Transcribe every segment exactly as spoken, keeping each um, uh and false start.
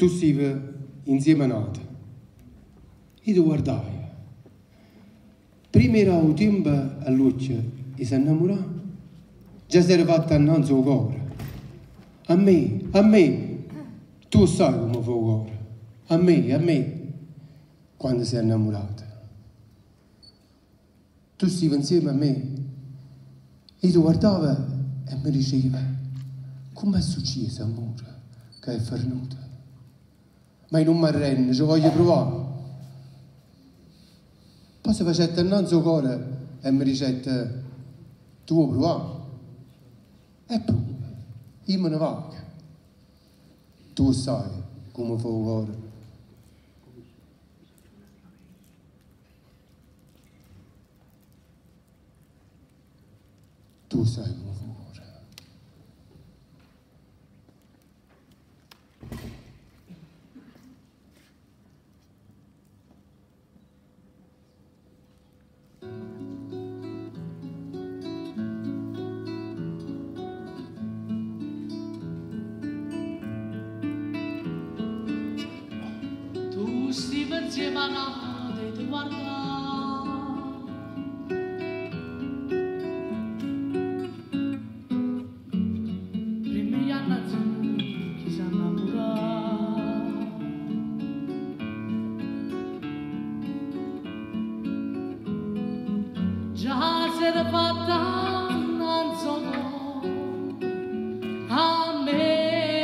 tu sei insieme a nata e tu guardavi. Prima era un tempo a Luccia e si innamorò, già si era fatta innanzi al cuore. A me, a me, tu sai come fa il cuore, a me, a me, quando sei innamorata. Tu sei insieme a me e tu guardavi e mi diceva, come è successo, amore, che è fernuta? Ma non mi arrendo, ci voglio provare. Poi si faceva innanzi al cuore e mi diceva, tu vuoi provare? E prova, io me ne vado. Tu sai come fa il cuore. Tu sai come fa il cuore. Insieme a nate ti guardare, primi anni azzurri chi si innamora, già si era fatta innanzi a me.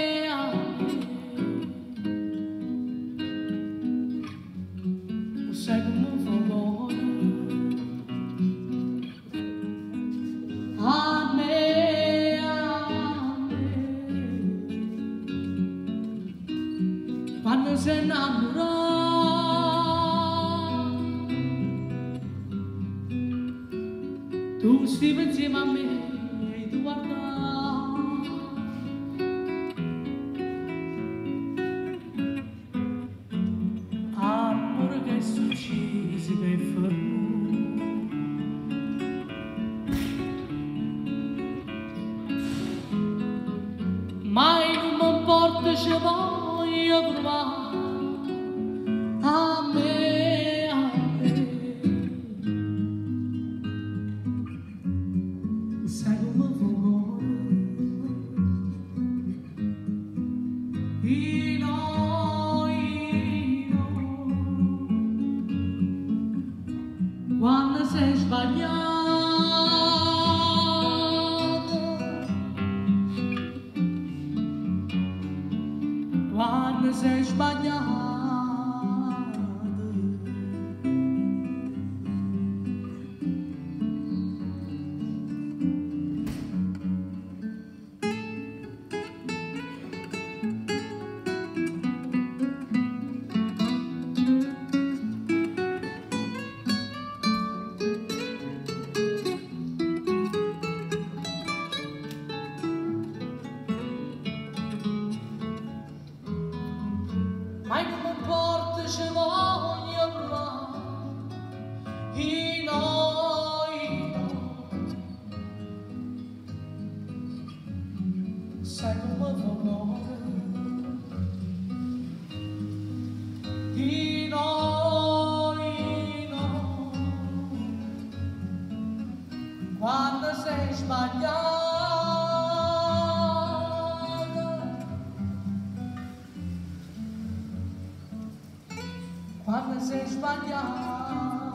Sai come fa il cuore a me, a me, quando sei innamorato, tu stai insieme a me e tu guarda. Che succede che è fermo, mai non mi importa, ci voglio provare a me, a me. Sai come fa il cuore? I noi, quando sei sbagliato, quando sei sbagliato, mai non mi importa, ci voglio provare, i noi, sai come fa il cuore, i noi, quando sei sbagliato. Quando sei sbagliato,